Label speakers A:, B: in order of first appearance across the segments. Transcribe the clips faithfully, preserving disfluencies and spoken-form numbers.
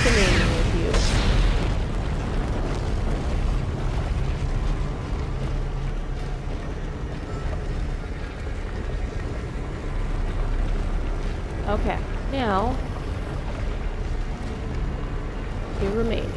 A: remaining with you. Okay, now two remaining.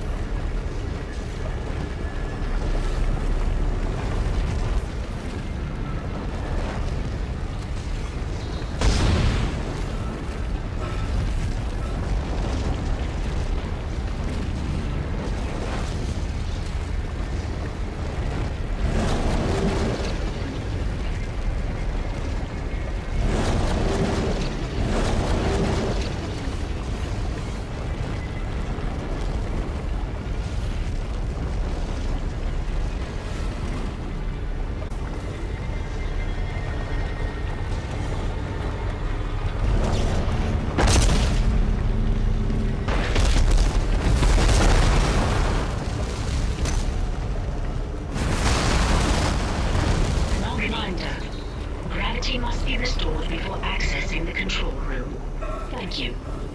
B: Must be restored before accessing the control room. Thank you.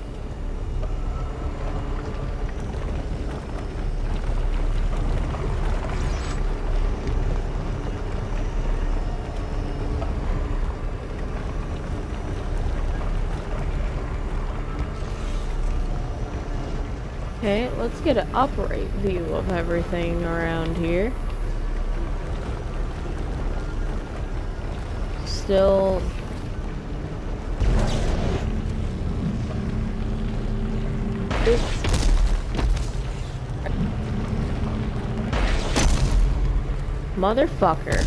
A: Okay, let's get an upright view of everything around here. Still this motherfucker.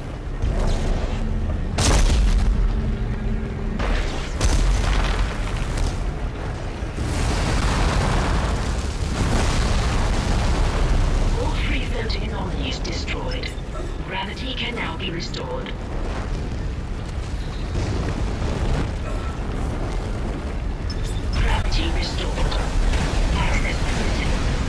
B: All free floating anomalies destroyed. Gravity can now be restored. Restored. Access permitted.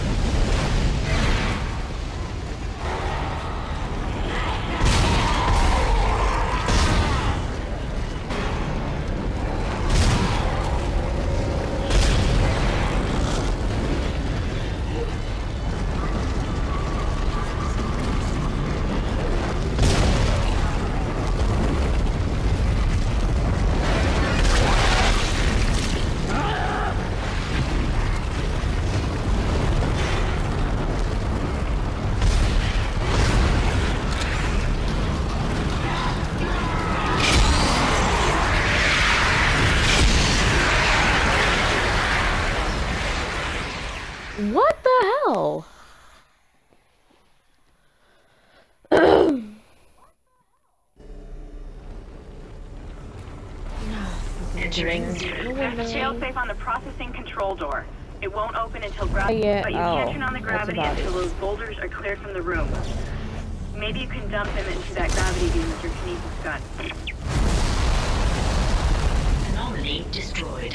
A: What the hell?
B: Entering zero.
C: There's fail-safe on the processing control door. It won't open until gravity,
A: yeah,
C: but you
A: oh,
C: can't turn on the gravity until those boulders are cleared from the room. Maybe you can dump them into that gravity beam with your kinesis gun.
B: Anomaly destroyed.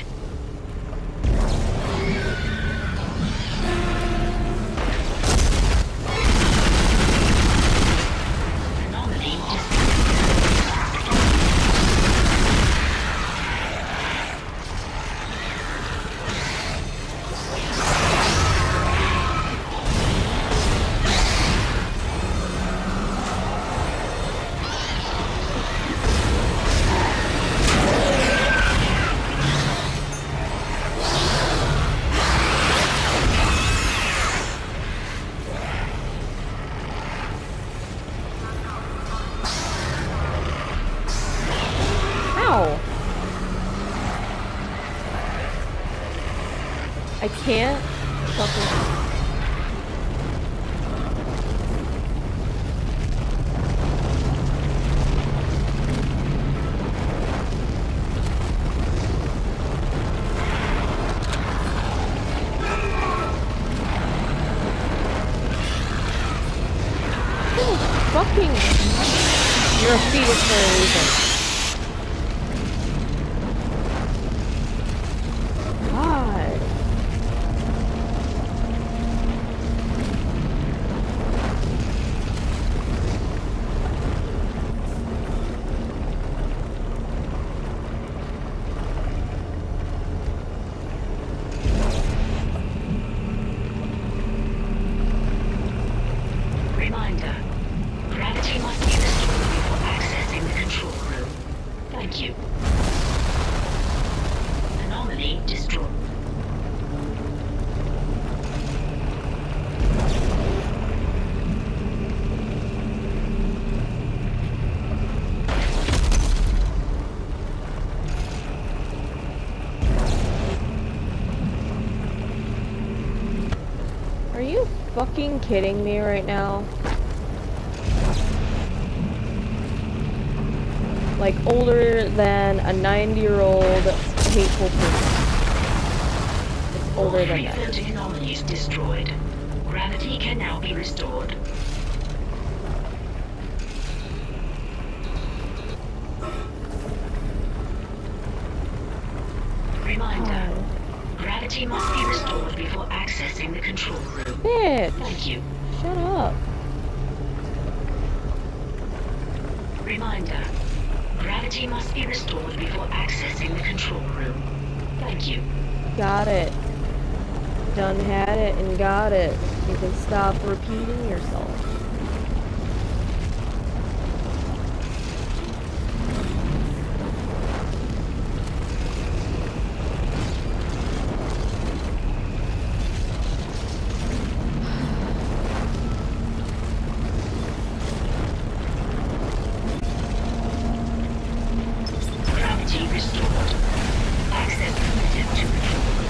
A: I can't fucking... Fucking... You're a fetus for a reason. God.
B: destroyed.
A: Are you fucking kidding me right now? Like, older than a ninety-year-old hateful person. It's older than that.
B: Free-floating anomalies destroyed. Gravity can now be restored. Reminder. Gravity must be restored before accessing the control room.
A: Bitch!
B: Thank you.
A: Shut up.
B: Reminder. Gravity must be restored before accessing the control room. Thank you.
A: Got it. Done had it and got it. You can stop repeating yourself.
B: Gravity restored. Access permitted to control room.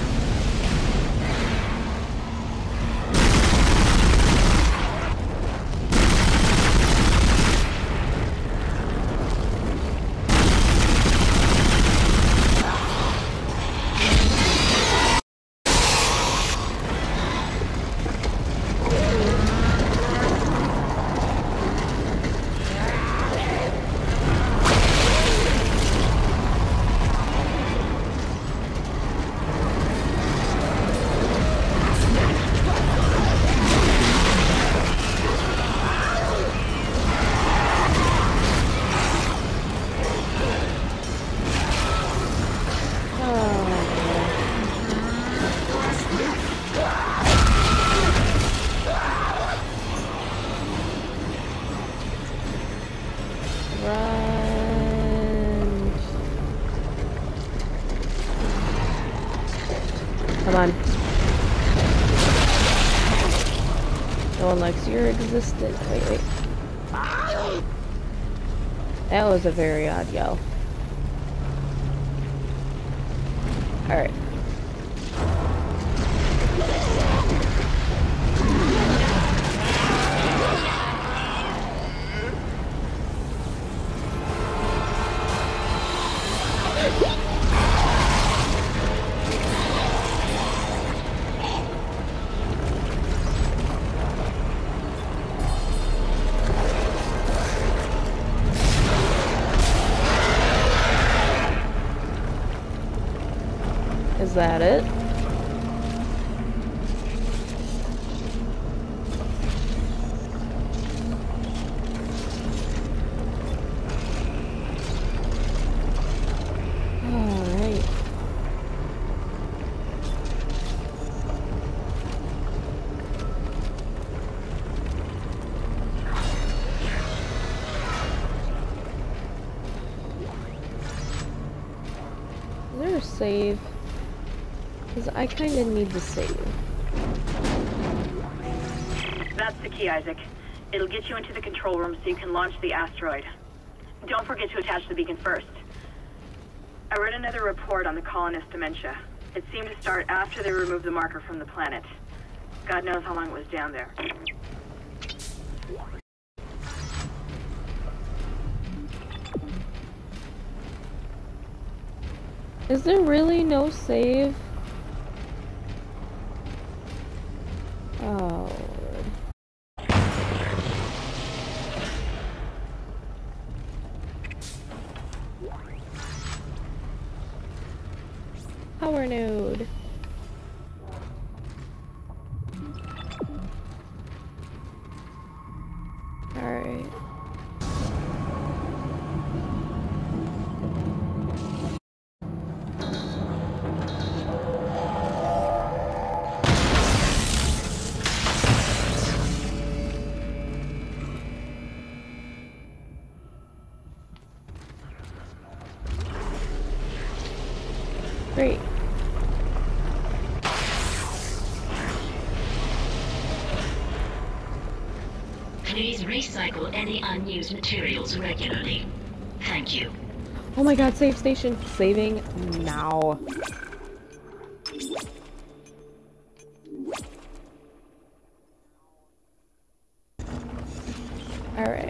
B: Run. Come on. No one likes your existence. Wait, wait. That was a very odd yell. Alright. Is that it? Alright. Is there a save? Because I kind of need to save.
C: That's the key, Isaac. It'll get you into the control room so you can launch the asteroid. Don't forget to attach the beacon first. I read another report on the colonist dementia. It seemed to start after they removed the marker from the planet. God knows how long it was down there.
A: Is there really no save? Oh. Power node. All right. Great.
B: Please recycle any unused materials regularly. Thank you.
A: Oh my god, save station. Saving now. Alright.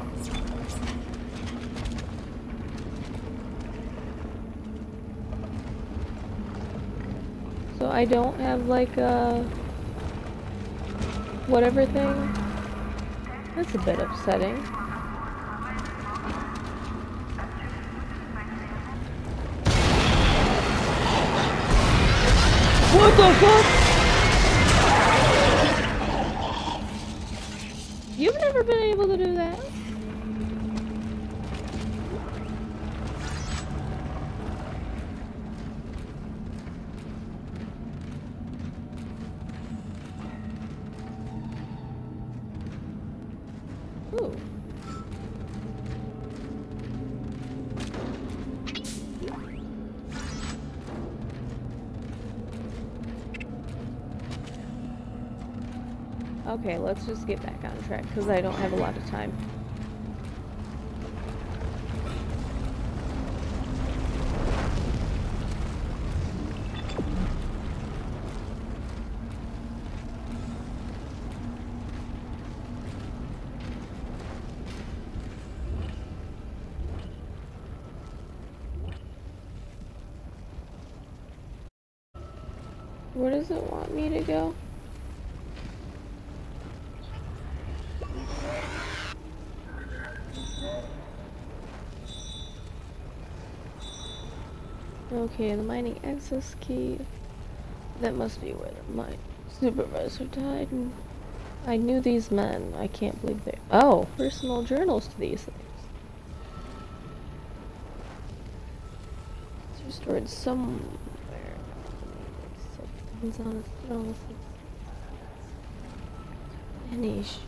A: So I don't have like a whatever thing. That's a bit upsetting. What the fuck? You've never been able to do that? Ooh. Okay, let's just get back on track because I don't have a lot of time. Where does it want me to go? Okay, the mining access key. That must be where my supervisor died. And I knew these men. I can't believe they. Oh, personal journals to these things. It's restored somewhere. It's on its throne. Any sh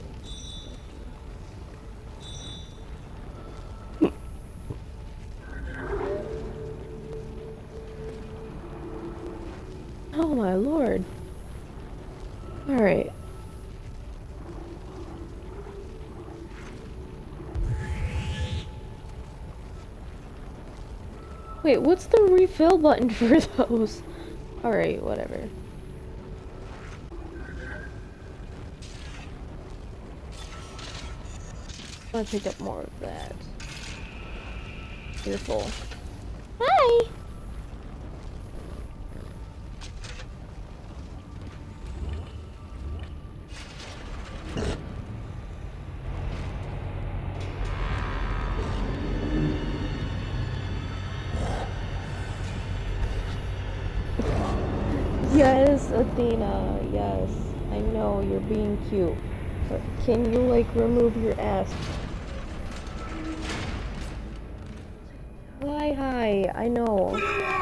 A: Oh my lord. Alright. Wait, what's the refill button for those? Alright, whatever. I want to pick up more of that. You're full. Hi! Yes, Athena, yes. I know, you're being cute. But can you, like, remove your ass? Hi, hi, I know.